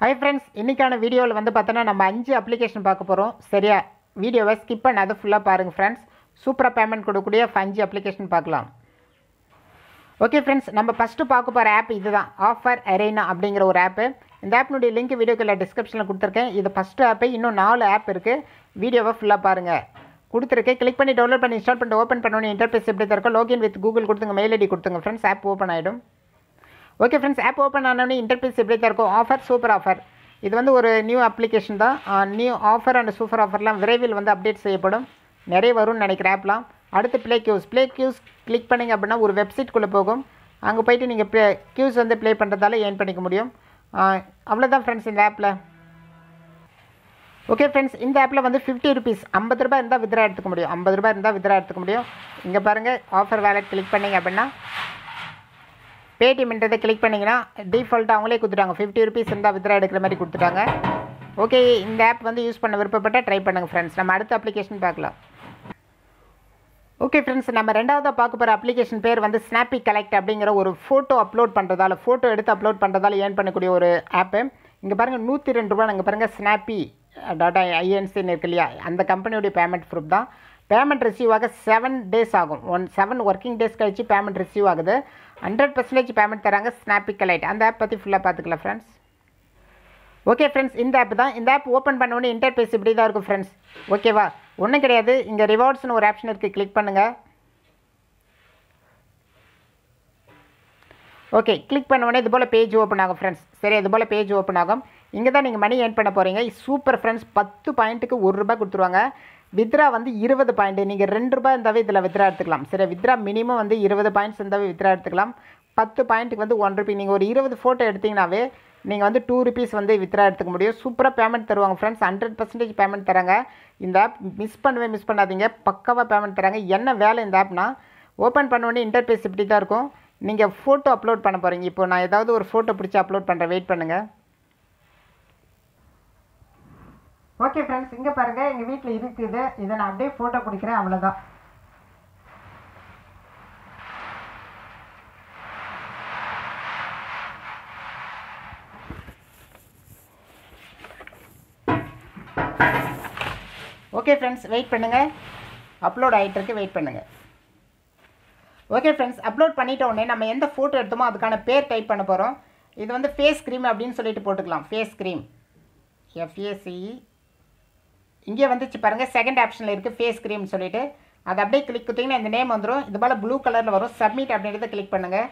Hi friends, இன்றைக்கான வீடியோவில் வந்து பார்த்தோன்னா நம்ம 5 அப்ளிகேஷன் பார்க்க போகிறோம். சரியா? வீடியோவை ஸ்கிப் பண்ணாத ஃபுல்லாக பாருங்கள் ஃப்ரெண்ட்ஸ். சூப்பராக பேமெண்ட் கொடுக்கக்கூடிய 5 அப்ளிகேஷன் பார்க்கலாம். ஓகே ஃப்ரெண்ட்ஸ், நம்ம ஃபஸ்ட்டு பார்க்க போகிற ஆப் இது தான், ஆஃபர் அரேனா அப்படிங்கிற ஒரு ஆப்பு. இந்த ஆப்னுடைய லிங்க் வீடியோக்குள்ள டிஸ்கிரிப்ஷனில் கொடுத்துருக்கேன். இது ஃபஸ்ட்டு ஆப்பு. இன்னும் 4 ஆப் இருக்குது. வீடியோவை ஃபுல்லாக பாருங்கள். கொடுத்துருக்கேன். கிளிக் பண்ணி டவுன்லோட் பண்ணி இன்ஸ்டால் பண்ணிட்டு ஓப்பன் பண்ணோன்னே இன்டர்ஃபேஸ் எப்படி தருக்கோம், லாகின் வித் கூகுள் கொடுத்துங்க, மெயில் ஐடி கொடுத்துங்க ஃப்ரெண்ட்ஸ். ஆப் ஓப்பன் ஆகிடும். ஓகே ஃப்ரெண்ட்ஸ், ஆப் ஓப்பன் ஆனோடனே இன்டர்ஃபேஸ் எப்படி தான் இருக்கும், ஆஃபர் சூப்பர் ஆஃபர். இது வந்து ஒரு நியூ அப்ளிகேஷன் தான். நியூ ஆஃபர் அண்ட் சூப்பர் ஆஃபர்லாம் விரைவில் வந்து அப்டேட் செய்யப்படும். நிறைய வரும்னு நினைக்கிற ஆப்லாம். அடுத்து ப்ளே கியூஸ் கிளிக் பண்ணிங்க அப்படின்னா ஒரு வெப்சைட்குள்ளே போகும். அங்கே போய்ட்டு நீங்கள் கியூஸ் வந்து ப்ளே பண்ணுறதால ஏர்ன் பண்ணிக்க முடியும். அவ்வளோதான் ஃப்ரெண்ட்ஸ் இந்த ஆப்பில். ஓகே ஃப்ரெண்ட்ஸ், இந்த ஆப்பில் வந்து 50 ருபீஸ் 50 ரூபாய் இருந்தால் வித்ரா எடுத்துக்க முடியும். 50 ரூபாய் இருந்தால் வித்ரா எடுத்துக்க முடியும். இங்கே பாருங்கள், ஆஃபர் வேலட் கிளிக் பண்ணிங்க அப்படின்னா பேடிஎம்ன்றதை கிளிக் பண்ணிங்கன்னா டிஃபால்ட்டாக அவங்களே கொடுத்துட்டாங்க. 50 ருபீஸ் இருந்தால் வித்ரா எடுக்கிற மாதிரி கொடுத்துட்டாங்க. ஓகே, இந்த ஆப் வந்து யூஸ் பண்ண விருப்பப்பட்டால் ட்ரை பண்ணுங்கள் ஃப்ரெண்ட்ஸ். நம்ம அடுத்த அப்ளிகேஷன் பார்க்கலாம். ஓகே ஃப்ரெண்ட்ஸ், நம்ம ரெண்டாவதாக பார்க்க போகிற அப்ளிகேஷன் பேர் வந்து ஸ்னாப்பி கலெக்ட் அப்படிங்கிற ஒரு ஃபோட்டோ எடுத்து அப்லோட் பண்ணுறதால ஏர்ன் பண்ணக்கூடிய ஒரு ஆப்பு. இங்கே பாருங்கள், 102 ரூபா. இங்கே பாருங்கள், ஸ்னாப்பி .inc இருக்கு இல்லையா, அந்த கம்பெனியோடைய பேமெண்ட் ப்ரூஃப் தான். பேமெண்ட் ரிசீவ் ஆக 7 டேஸ் ஆகும். 7 ஒர்க்கிங் டேஸ் கழிச்சு பேமெண்ட் ரிசீவ் ஆகுது. 100% பேமெண்ட் தராங்க ஸ்னாப்பி கலெக்ட். அந்த ஆப் பற்றி ஃபுல்லாக பார்த்துக்கலாம் ஃப்ரெண்ட்ஸ். ஓகே ஃப்ரெண்ட்ஸ், இந்த ஆப் தான். இந்த ஆப் ஓப்பன் பண்ண உடனே இன்டர்ஃபேஸ் இப்படி தான் இருக்கும் ஃப்ரெண்ட்ஸ். ஓகேவா? ஒன்றும் கிடையாது. இங்கே ரிவார்ட்ஸ்னு ஒரு ஆப்ஷன் இருக்குது, கிளிக் பண்ணுங்கள். ஓகே, கிளிக் பண்ண உடனே இது போல் பேஜ் ஓப்பன் ஆகும் ஃப்ரெண்ட்ஸ். சரி, இது போல் பேஜ் ஓப்பன் ஆகும். இங்கே தான் நீங்கள் மணி ஏர்ன் பண்ண போகிறீங்க. Super friends. 10 பாயிண்ட்டுக்கு 1 ரூபாய் கொடுத்துருவாங்க. வித்ரா வந்து 20 பாயிண்ட்டு. நீங்கள் 2 ரூபாய் இருந்தாவே இதில் வித்ரா எடுத்துக்கலாம். சரி, வித்ரா மினிமம் வந்து 20 பாயிண்ட்ஸ் இருந்தாவே வித்ரா எடுத்துக்கலாம். 10 பாயிண்ட்டுக்கு வந்து 1 ரூபி. நீங்கள் ஒரு 20 ஃபோட்டோ எடுத்திங்கனாவே நீங்கள் வந்து 2 ருபீஸ் வந்து வித்ரா எடுத்துக்க முடியும். சூப்பராக பேமெண்ட் தருவாங்க ஃப்ரெண்ட்ஸ். 100% பேமெண்ட் தராங்க. இந்த ஆப் மிஸ் பண்ணாதீங்க. பக்காவாக பேமெண்ட் தராங்க. என்ன வேலை இந்த ஆப்னா, ஓப்பன் பண்ண உடனே இன்டர்ஃபேஸ் இப்படி தான் இருக்கும். நீங்கள் ஃபோட்டோ அப்லோட் பண்ண போகிறீங்க. இப்போ நான் ஏதாவது ஒரு ஃபோட்டோ பிடிச்சி அப்லோட் பண்ணுறேன். வெயிட் பண்ணுங்கள். ஓகே ஃப்ரெண்ட்ஸ், இங்கே பாருங்கள், எங்கள் வீட்டில் இருக்குது. இதை நான் அப்படியே ஃபோட்டோ பிடிக்கிறேன். அவ்வளோதான். ஓகே ஃப்ரெண்ட்ஸ், வெயிட் பண்ணுங்கள். அப்லோட் ஆகிட்டு இருக்கு, வெயிட் பண்ணுங்கள். ஓகே ஃப்ரெண்ட்ஸ், அப்லோட் பண்ணிட்ட உடனே நம்ம எந்த ஃபோட்டோ எடுத்தோமோ அதுக்கான பேர் டைப் பண்ண போகிறோம். இது வந்து ஃபேஸ் க்ரீம் அப்படின்னு சொல்லிட்டு போட்டுக்கலாம். Face cream, FACE. இங்கே வந்துச்சு பாருங்கள், செகண்ட் ஆப்ஷனில் இருக்குது ஃபேஸ் க்ரீம் சொல்லிவிட்டு. அதை அப்படியே கிளிக் கொடுத்தீங்கன்னா இந்த நேம் வந்துடும். இது போல் ப்ளூ கலரில் வரும். சப்மிட் அப்படின்றத கிளிக் பண்ணுங்கள்.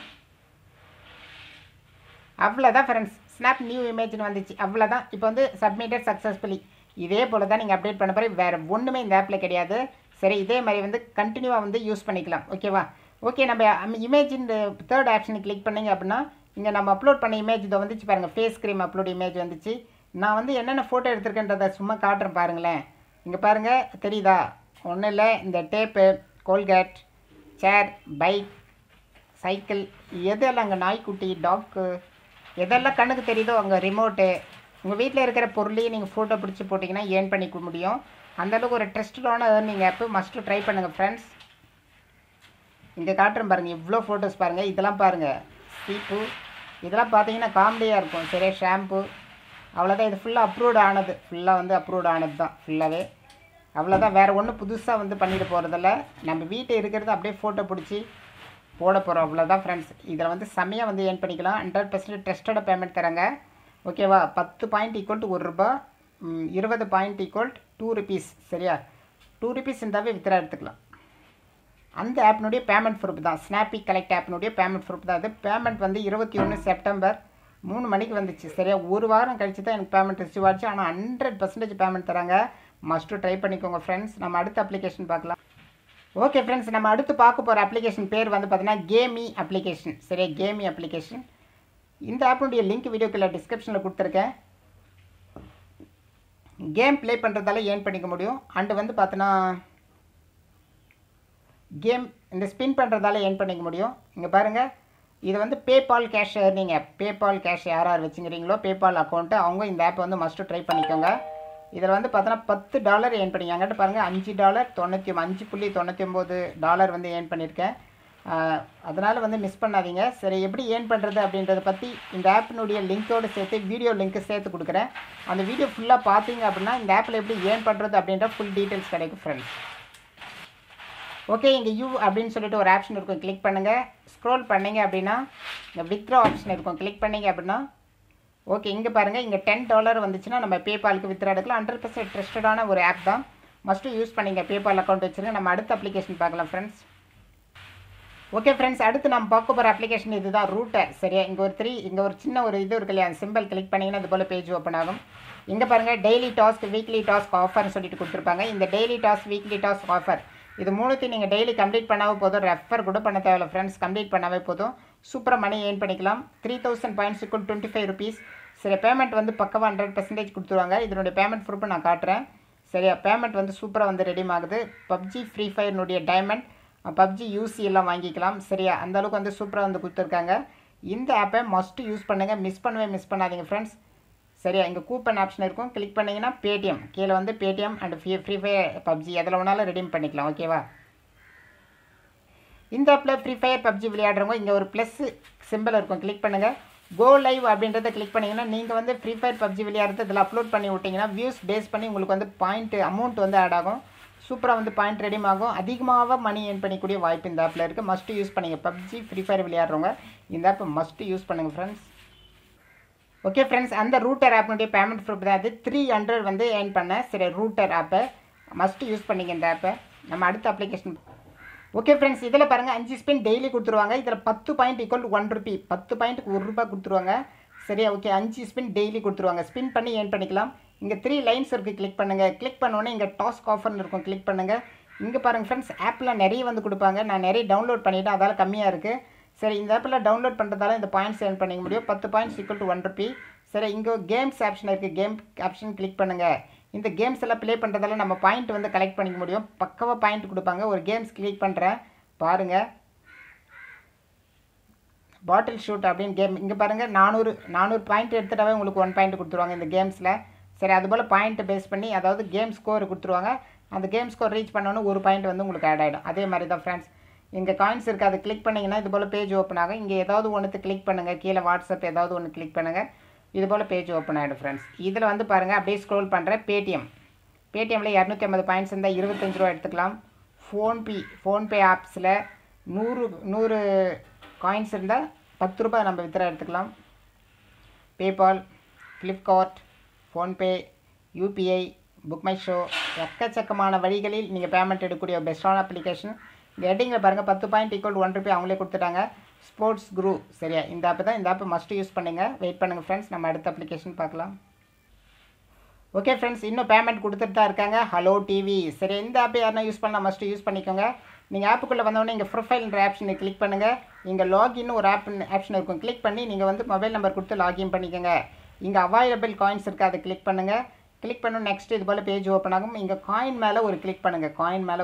அவ்வளோதான் ஃப்ரெண்ட்ஸ், ஸ்னாப் நியூ இமேஜ்னு வந்துச்சு. அவ்வளோதான். இப்போ வந்து சப்மிட்டட் சக்ஸஸ்ஃபுல்லி. இதே போல் தான் நீங்கள் அப்டேட் பண்ண போகிறீங்க. வேறு ஒன்றுமே இந்த ஆப்பில் கிடையாது. சரி, இதே மாதிரி வந்து கண்டினியூவாக வந்து யூஸ் பண்ணிக்கலாம். ஓகேவா? ஓகே, நம்ம இமேஜின் தேர்ட் ஆப்ஷனை கிளிக் பண்ணிங்க அப்படின்னா இங்கே நம்ம அப்லோட் பண்ண இமேஜ் இதை வந்துச்சு பாருங்கள். ஃபேஸ் க்ரீம் அப்லோட் இமேஜ் வந்துச்சு. நான் வந்து என்னென்ன ஃபோட்டோ எடுத்திருக்கேன்றதை சும்மா காட்டுறேன் பாருங்களேன். இங்கே பாருங்கள், தெரியுதா? ஒன்றும் இல்லை, இந்த tape, Colgate, chair, bike, cycle, எதெல்லாம் அங்கே நாய்க்குட்டி, டாக்கு, எதெல்லாம் கண்ணுக்கு தெரியுதோ அங்கே ரிமோட்டு, உங்கள் வீட்டில் இருக்கிற பொருளையும் நீங்கள் ஃபோட்டோ பிடிச்சி போட்டிங்கன்னா ஏர்ன் பண்ணிக்க முடியும். அந்தளவுக்கு ஒரு ட்ரஸ்டடான ஏர்னிங் ஆப்பு. மஸ்ட்டு ட்ரை பண்ணுங்கள் ஃப்ரெண்ட்ஸ். இங்கே காட்டுறேன் பாருங்கள், இவ்வளோ ஃபோட்டோஸ் பாருங்கள். இதெல்லாம் பாருங்கள், சீப்பு, இதெல்லாம் பார்த்தீங்கன்னா காமெடியாக இருக்கும். சரியா? ஷாம்பு, அவ்வளோதான். இது ஃபுல்லாக அப்ரூவ்டு ஆனது. ஃபுல்லாக வந்து அப்ரூவ்டு ஆனது தான் ஃபுல்லாகவே. அவ்வளோதான். வேறு ஒன்றும் புதுசாக வந்து பண்ணிட்டு போகிறதில்ல. நம்ம வீட்டை இருக்கிறது அப்படியே ஃபோட்டோ பிடிச்சி போட போகிறோம். அவ்வளோதான் ஃப்ரெண்ட்ஸ். இதில் வந்து செம்மையாக வந்து ஏர்ன் பண்ணிக்கலாம். 100% ட்ரஸ்டடாக பேமெண்ட் தராங்க. ஓகேவா? 10 பாயிண்ட் ஈக்குவல் டு 1 ரூபாய், 20 பாயிண்ட் ஈக்குவல் 2 ருபீஸ். சரியா? 2 ருபீஸ் இருந்தாவே வித்ரா எடுத்துக்கலாம். அந்த ஆப்னுடைய பேமெண்ட் ப்ரூஃப் தான், ஸ்னாப்பி கலெக்ட் ஆப்னுடைய பேமெண்ட் ப்ரூஃப் தான். அது பேமெண்ட் வந்து 21 செப்டம்பர் 3 மணிக்கு வந்துச்சு. சரியா? ஒரு வாரம் கழிச்சு தான் எனக்கு பேமெண்ட் ரிசீவ் ஆச்சு. ஆனால் 100% பேமெண்ட் தராங்க. மஸ்ட்டு ட்ரை பண்ணிக்கோங்க ஃப்ரெண்ட்ஸ். நம்ம அடுத்த அப்ளிகேஷன் பார்க்கலாம். ஓகே ஃப்ரெண்ட்ஸ், நம்ம அடுத்து பார்க்க போகிற அப்ளிகேஷன் பேர் வந்து பார்த்தீங்கன்னா கேமி அப்ளிகேஷன். சரியா? Gamee application. இந்த ஆப்பினுடைய லிங்க் வீடியோக்குள்ள டிஸ்கிரிப்ஷனில் கொடுத்துருக்கேன். கேம் ப்ளே பண்ணுறதால ஏர்ன் பண்ணிக்க முடியும். அண்டு வந்து பார்த்தோன்னா கேம் இந்த ஸ்பின் பண்ணுறதால ஏர்ன் பண்ணிக்க முடியும். இங்கே பாருங்கள், இது வந்து PayPal cash earning app. PayPal cash யார் வச்சுக்கிறீங்களோ பேபால் அக்கௌண்ட்டு அவங்க இந்த ஆப்பை வந்து மஸ்ட்டு ட்ரை பண்ணிக்கோங்க. இதில் வந்து பார்த்தோன்னா $10 ஏர்ன் பண்ணிங்க. அங்கிட்ட பாருங்கள், $5 $5.99 வந்து ஏர்ன் பண்ணியிருக்கேன். அதனால் வந்து மிஸ் பண்ணாதீங்க. சரி, எப்படி ஏர்ன் பண்ணுறது அப்படின்றத பற்றி இந்த ஆப்பினுடைய லிங்க்கோடு சேர்த்து வீடியோ லிங்க்கு சேர்த்து கொடுக்குறேன். அந்த வீடியோ ஃபுல்லாக பார்த்தீங்க அப்படின்னா இந்த ஆப்பில் எப்படி ஏர்ன் பண்ணுறது அப்படின்ற ஃபுல் டீட்டெயில்ஸ் கிடைக்கும் ஃப்ரெண்ட்ஸ். ஓகே, இங்கே யூ அப்படின்னு சொல்லிட்டு ஒரு ஆப்ஷன் இருக்கும், கிளிக் பண்ணுங்கள். ஸ்க்ரோல் பண்ணிங்க அப்படின்னா இந்த வித்ரா ஆப்ஷன் இருக்கும், கிளிக் பண்ணிங்க அப்படின்னா ஓகே இங்கே பாருங்கள், இங்கே $10 வந்துச்சுன்னா நம்ம பேபாலுக்கு வித்ரா எடுக்கலாம். 100% ட்ரஸ்டடான ஒரு ஆப் தான், மஸ்ட்டு யூஸ் பண்ணிங்க. பேபால் அக்கௌண்ட் வச்சுருங்க. நம்ம அடுத்த அப்ளிகேஷன் பார்க்கலாம் ஃப்ரெண்ட்ஸ். ஓகே ஃப்ரெண்ட்ஸ், அடுத்து நம்ம பார்க்க போகிற அப்ளிகேஷன் இதுதான், ரூட்டர். சரியா, இங்கே ஒரு சின்ன ஒரு இது இருக்கு இல்லையா, சிம்பிள் கிளிக் பண்ணிங்கன்னா இது போல் பேஜ் ஓப்பன் ஆகும். இங்கே பாருங்கள், டெய்லி டாஸ்க், வீக்லி டாஸ்க் ஆஃபர்னு சொல்லிட்டு கொடுத்துருப்பாங்க. இந்த daily task, weekly task offer இது மூணுத்தையும் நீங்கள் டெய்லி கம்ப்ளீட் பண்ணாவே போதும். ரெஃபர் கூட பண்ண தேவையில்ல ஃப்ரெண்ட்ஸ், கம்ப்ளீட் பண்ணாவே போதும். சூப்பராக மணி ஏர்ன் பண்ணிக்கலாம். 3000 பாயிண்ட்ஸ் = 25 rupees. சரி, பேமெண்ட் வந்து பக்கவாக 100% கொடுத்துருவாங்க. இதனுடைய பேமெண்ட் ப்ரூஃப் நான் காட்டுறேன். சரியா, பேமெண்ட் வந்து சூப்பராக வந்து ரெடியும் ஆகுது. பப்ஜி, ஃப்ரீ ஃபயர்னுடைய டைமண்ட், பப்ஜி யூசி எல்லாம் வாங்கிக்கலாம். சரியா, அந்தளவுக்கு வந்து சூப்பராக வந்து கொடுத்துருக்காங்க. இந்த ஆப்பை மஸ்ட்டு யூஸ் பண்ணுங்கள், மிஸ் பண்ணாதீங்க ஃப்ரெண்ட்ஸ். சரியா, இங்கே கூப்பன் ஆப்ஷன் இருக்கும், கிளிக் பண்ணிங்கன்னா பேடிஎம் கீழே வந்து Paytm and free fire, PUBG எதில் வேணாலும் ரெடீம் பண்ணிக்கலாம். ஓகேவா, இந்த ஆப்பில் ஃப்ரீ ஃபயர், பப்ஜி விளையாடுறவங்க இங்கே ஒரு ப்ளஸ் சிம்பிள் இருக்கும், கிளிக் பண்ணுங்கள். கோ லைவ் அப்படின்றத கிளிக் பண்ணிங்கன்னா நீங்கள் வந்து ஃப்ரீ ஃபயர், பப்ஜி விளையாடுறது இதில் அப்லோட் பண்ணி விட்டிங்கன்னா வியூஸ் பேஸ் பண்ணி உங்களுக்கு வந்து பாயிண்ட் அமௌண்ட் வந்து ஆட் ஆகும். சூப்பராக வந்து பாயிண்ட் ரெடீம் ஆகும். அதிகமாக மணி ஏர்ன் பண்ணிக்கூடிய வாய்ப்பு இந்த ஆப்பில் இருக்குது. மஸ்ட்டு யூஸ் பண்ணுங்கள். பப்ஜி, ஃப்ரீ ஃபயர் விளையாடுறவங்க இந்த ஆப்பை மஸ்ட்டு யூஸ் பண்ணுங்கள் ஃப்ரெண்ட்ஸ். ஓகே ஃப்ரெண்ட்ஸ், அந்த ரூட்டர் ஆப்னுடைய பேமெண்ட் ப்ரூஃப் தான் அது. 300 வந்து ஏர்ன் பண்ணேன். சரி, ரூட்டர் ஆப்பை மஸ்ட்டு யூஸ் பண்ணிங்க இந்த ஆப்பை. நம்ம அடுத்த அப்ளிகேஷன். ஓகே ஃப்ரெண்ட்ஸ், இதில் பாருங்கள் 5 ஸ்பின் டெய்லி கொடுத்துருவாங்க. இதில் 10 பாயிண்ட் = 1 rupee. 10 பாயிண்ட்டுக்கு ₹1 கொடுத்துருவாங்க. சரியா, ஓகே, 5 ஸ்பின் டெய்லி கொடுத்துருவாங்க. ஸ்பின் பண்ணி ஏர்ன் பண்ணிக்கலாம். இங்கே 3 லைன்ஸ் இருக்குது, கிளிக் பண்ணுங்கள். கிளிக் பண்ணோன்னே இங்கே டாஸ்க் ஆஃபர்னு இருக்கும், கிளிக் பண்ணுங்கள். இங்கே பாருங்கள் ஃப்ரெண்ட்ஸ், ஆப்பில் நிறைய வந்து கொடுப்பாங்க. நான் நிறைய டவுன்லோட் பண்ணிவிட்டேன், அதால் கம்மியாக இருக்குது. சரி, இந்த ஆப்பில் டவுன்லோட் பண்ணுறதால இந்த பாயிண்ட்ஸ் ஏர்ன் பண்ணிக்க முடியும். 10 பாயிண்ட்ஸ் = 1 rupee. சரி, இங்கே கேம்ஸ் ஆப்ஷன் இருக்குது, கேம் ஆப்ஷன் கிளிக் பண்ணுங்கள். இந்த கேம்ஸ் எல்லாம் ப்ளே பண்ணுறதால நம்ம பாயிண்ட் வந்து கலெக்ட் பண்ணிக்க முடியும். பக்கவாக பாயிண்ட் கொடுப்பாங்க. ஒரு கேம்ஸ் கிளிக் பண்ணுறேன் பாருங்கள், பாட்டில் ஷூட் அப்படின்னு கேம். இங்கே பாருங்கள், 400 பாயிண்ட் எடுத்துட்டாவே உங்களுக்கு 1 பாயிண்ட் கொடுத்துருவாங்க இந்த கேம்ஸில். சரி, அதுபோல் பாயிண்ட்டை பேஸ் பண்ணி, அதாவது கேம் ஸ்கோர் கொடுத்துருவாங்க. அந்த கேம் ஸ்கோர் ரீச் பண்ணோன்னு 1 பாயிண்ட் வந்து உங்களுக்கு ஆட் ஆகிடும். அதே மாதிரி தான் ஃப்ரெண்ட்ஸ், இங்கே காயின்ஸ் இருக்குது, அதை கிளிக் பண்ணிங்கன்னா இது போல் பேஜ் ஓப்பன் ஆகும். இங்கே ஏதாவது ஒன்று கிளிக் பண்ணுங்கள், கீழே வாட்ஸ்அப் ஏதாவது ஒன்று கிளிக் பண்ணுங்கள், இது போல் பேஜ் ஓப்பன் ஆகிடும் ஃப்ரெண்ட்ஸ். இதில் வந்து பாருங்கள், அப்படியே ஸ்க்ரோல் பண்ணுறேன். பேடிஎம்மில் 250 பாயிண்ட்ஸ் இருந்தால் ₹25 எடுத்துக்கலாம். ஃபோன்பே ஆப்ஸில் 100 காயின்ஸ் இருந்தால் ₹10 நம்ம வித்ரா எடுத்துக்கலாம். PayPal, Flipkart, PhonePe, UPI, book my show, எக்கச்சக்கமான வழிகளில் நீங்கள் பேமெண்ட் எடுக்கக்கூடிய பெஸ்ட்டான அப்ளிகேஷன். இந்த ஹெட்டிங்கில் பாருங்கள், 10 பாயிண்ட் = 1 rupee அவங்களே கொடுத்துட்டாங்க. Sports guru. சரியா, இந்த ஆப்பு தான். இந்த ஆப்பை மஸ்ட்டு யூஸ் பண்ணுங்கள். வெயிட் பண்ணுங்கள் ஃப்ரெண்ட்ஸ், நம்ம அடுத்த அப்ளிகேஷன் பார்க்கலாம். ஓகே ஃப்ரெண்ட்ஸ், இன்னும் பேமெண்ட் கொடுத்துட்டு தான் இருக்காங்க. Hello TV. சரி, இந்த ஆப்பை யாருன்னா யூஸ் பண்ணால் மஸ்ட்டு யூஸ் பண்ணிக்கோங்க. நீங்கள் ஆப்புக்குள்ளே வந்தோடனே இங்கே ப்ரொஃபைல்ன்ற ஆப்ஷனை கிளிக் பண்ணுங்கள். இங்கே லாகின் ஒரு ஆப்ஷன் இருக்கும், கிளிக் பண்ணி நீங்கள் வந்து மொபைல் நம்பர் கொடுத்து லாகின் பண்ணிக்கோங்க. இங்கே அவைலபிள் காயின்ஸ் இருக்குது, அதை கிளிக் பண்ணுங்கள். கிளிக் பண்ணணும், நெக்ஸ்ட் இது போல் பேஜ் ஓப்பன் ஆகும். இங்கே காயின் மேலே ஒரு கிளிக் பண்ணுங்கள்,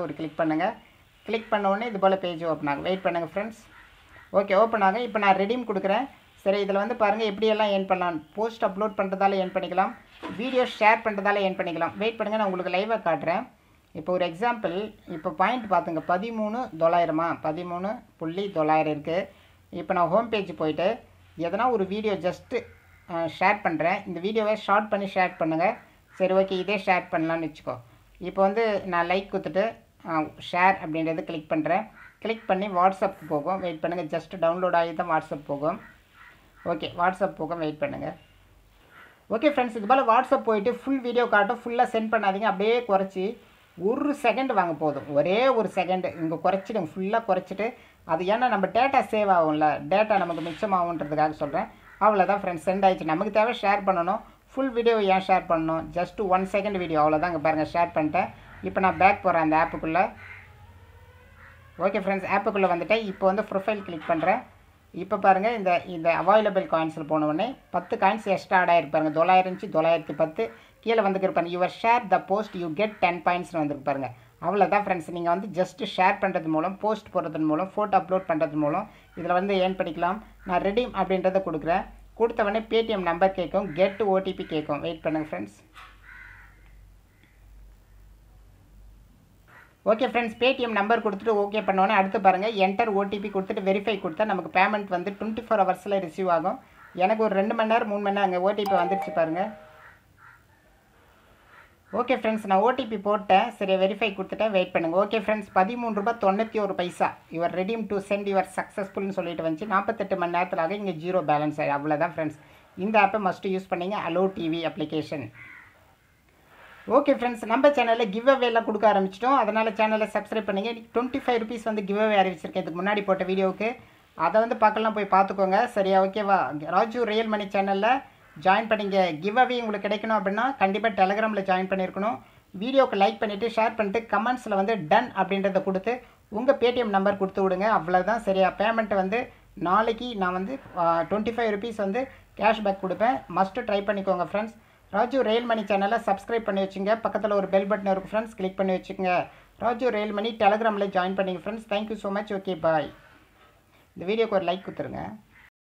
கிளிக் பண்ணோடனே இது போல் பேஜ் ஓப்பன் ஆகும். வெயிட் பண்ணுங்கள் ஃப்ரெண்ட்ஸ். ஓகே, ஓப்பன் ஆகும். இப்போ நான் ரெடீம் கொடுக்குறேன். சரி, இதில் வந்து பாருங்கள் எப்படியெல்லாம் ஏர்ன் பண்ணலாம். போஸ்ட் அப்லோட் பண்ணுறதால ஏர்ன் பண்ணிக்கலாம், வீடியோ ஷேர் பண்ணுறதால ஏர்ன் பண்ணிக்கலாம். வெயிட் பண்ணுங்கள், நான் உங்களுக்கு லைவாக காட்டுறேன். இப்போ ஒரு எக்ஸாம்பிள், இப்போ பாயிண்ட் பார்த்துங்க, 13,900 13.900 இருக்குது. இப்போ நான் ஹோம் பேஜ் போயிட்டு எதனா ஒரு வீடியோ ஜஸ்ட்டு ஷேர் பண்ணுறேன். இந்த வீடியோவை ஷார்ட் பண்ணி ஷேர் பண்ணுங்கள். சரி, ஓகே, இதே ஷேர் பண்ணலான்னு வச்சுக்கோ. இப்போ வந்து நான் லைக் கொடுத்துட்டு ஷேர் அப்படின்றது கிளிக் பண்ணுறேன். கிளிக் பண்ணி வாட்ஸ்அப் போகும். வெயிட் பண்ணுங்கள், ஜஸ்ட் டவுன்லோட் ஆகி தான் வாட்ஸ்அப் போகும். ஓகே, வாட்ஸ்அப் போகும். வெயிட் பண்ணுங்கள். ஓகே ஃப்ரெண்ட்ஸ், இது போல் வாட்ஸ்அப் போயிட்டு ஃபுல் வீடியோ காட்டும். ஃபுல்லாக சென்ட் பண்ணாதீங்க, அப்படியே குறைச்சி 1 செகண்ட் வாங்க போதும். ஒரே 1 செகண்டு இங்கே குறைச்சிடுங்க, ஃபுல்லாக குறைச்சிட்டு. அது ஏன்னா நம்ம டேட்டா சேவ் ஆகும்ல, டேட்டா நமக்கு மிச்சமாகுன்றதுக்காக சொல்கிறேன். அவ்வளோதான் ஃப்ரெண்ட்ஸ், சென்ட் ஆகிடுச்சு. நமக்கு தேவை ஷேர் பண்ணணும். ஃபுல் வீடியோ ஏன் ஷேர் பண்ணணும், ஜஸ்ட் 1 செகண்ட் வீடியோ, அவ்வளோதான். இங்கே பாருங்கள், ஷேர் பண்ணிட்டேன். இப்போ நான் பேக் போகிறேன் அந்த ஆப்புக்குள்ளே. ஓகே ஃப்ரெண்ட்ஸ், ஆப்புக்குள்ளே வந்துட்டேன். இப்போ வந்து ப்ரொஃபைல் கிளிக் பண்ணுறேன். இப்போ பாருங்கள், இந்த அவைலபிள் காயின்ஸில் போனவுடனே 10 காயின்ஸ் எக்ஸ்ட்ரா ஆட் ஆகிருப்பாருங்க. 900 இருந்துச்சு, 910. கீழே வந்துருப்பாங்க, your share the post you get 10 பாயிண்ட்ஸ்னு வந்துருப்பாருங்க. அவ்வளோதான் ஃப்ரெண்ட்ஸ், நீங்கள் வந்து ஜஸ்ட்டு ஷேர் பண்ணுறது மூலம், போஸ்ட் போடுறது மூலம், ஃபோட்டோ அப்லோட் பண்ணுறது மூலம் இதில் வந்து ஏர்ன் பண்ணிக்கலாம். நான் ரெடீம் அப்படின்றத கொடுக்குறேன். கொடுத்த உடனே பேடிஎம் நம்பர் கேட்கும், கெட் ஓடிபி கேட்கும். வெயிட் பண்ணுங்கள் friends. Okay friends, Paytm number கொடுத்துட்டு ஓகே பண்ணோன்னே அடுத்து பாருங்கள் என்டர் ஓடிபி கொடுத்துட்டு வெரிஃபை கொடுத்தா நமக்கு பேமெண்ட் வந்து 24 ஹவர்ஸில் ரிசீவ் ஆகும். எனக்கு ஒரு 2 மணி நேரம் 3 மணி நேரம் அங்கே ஓடிபி வந்துடுச்சு பாருங்கள். ஓகே ஃப்ரெண்ட்ஸ், நான் ஓடிபி போட்டேன். சரி, வெரிஃபை கொடுத்துட்டேன், வெயிட் பண்ணுங்கள். ஓகே ஃப்ரெண்ட்ஸ், 13 ரூபாய் 91 your redeem to send your சக்ஸஸ்ஃபுல்னு சொல்லிட்டு வந்துச்சு. 48 மணி நேரத்தில் இங்கே 0 பேலன்ஸ் ஆகி அவ்வளோதான் ஃப்ரெண்ட்ஸ். இந்த ஆப்பை மஸ்ட்டு யூஸ் பண்ணிங்க, hello TV application. Okay friends, நம்ம சேனலில் கிவ் அவேலாம் கொடுக்க ஆரம்பிச்சிட்டோம். அதனால் சேனலை சப்ஸ்கிரைப் பண்ணிங்க. 25 ருபீஸ் வந்து கிவ் அவே அறிவிச்சிருக்கேன் இதுக்கு முன்னாடி போட்ட வீடியோவுக்கு. அதை வந்து பார்க்கலாம், போய் பார்த்துக்கோங்க. சரியா, ஓகேவா? ராஜு ரியல் மணி சேனலில் ஜாயின் பண்ணிங்க. கிவ் அவே உங்களுக்கு கிடைக்கணும் அப்படின்னா கண்டிப்பாக டெலகிராமில் ஜாயின் பண்ணியிருக்கணும். வீடியோக்கு லைக் பண்ணிவிட்டு ஷேர் பண்ணிட்டு கமெண்ட்ஸில் வந்து டன் அப்படின்றத கொடுத்து உங்கள் பேடிஎம் நம்பர் கொடுத்து விடுங்க. அவ்வளோதான். சரியா, பேமெண்ட்டை வந்து நாளைக்கு நான் வந்து 25 ருபீஸ் வந்து கேஷ்பேக் கொடுப்பேன். மஸ்ட்டு ட்ரை பண்ணிக்கோங்க ஃப்ரெண்ட்ஸ். ராஜு ரியல் மணி சேனலை சப்ஸ்கிரைப் பண்ணி வச்சுங்க. பக்கத்தில் ஒரு பெல் பட்டன் இருக்குது ஃப்ரெண்ட்ஸ், கிளிக் பண்ணி வச்சுக்கோங்க. ராஜு ரியல் மணி டெலகிராமில் ஜாயின் பண்ணிங்க friends. Thank you so much. Okay, bye. இந்த வீடியோக்கு ஒரு லைக் கொடுத்துருங்க.